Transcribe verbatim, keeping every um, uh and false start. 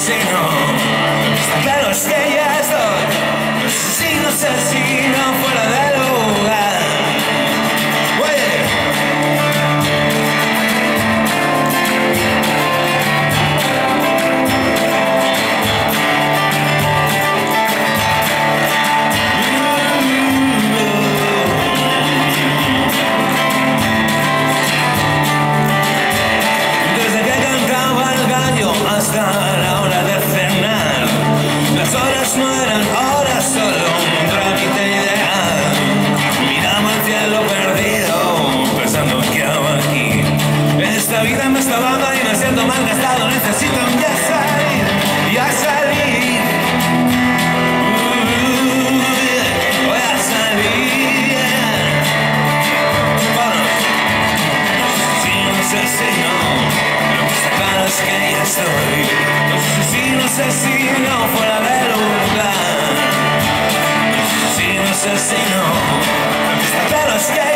si no. Está claro es que ya estoy. No sé si, no sé si no fuera de lugar. Oye. Desde que cantaba el gallo hasta la hora de cenar, las horas no eran horas, solo un trámite ideal. Miraba al cielo perdido, pensando que hago aquí. Esta vida me está dando y me siento mal gastado. Necesito ya salir, ya salir. Uh, voy a salir. Vámonos. Sí, no sé si no, lo que está claro es que ya estoy. No sé si, no sé si no fuera de lugar. No sé si, no sé si no, lo que está claro es que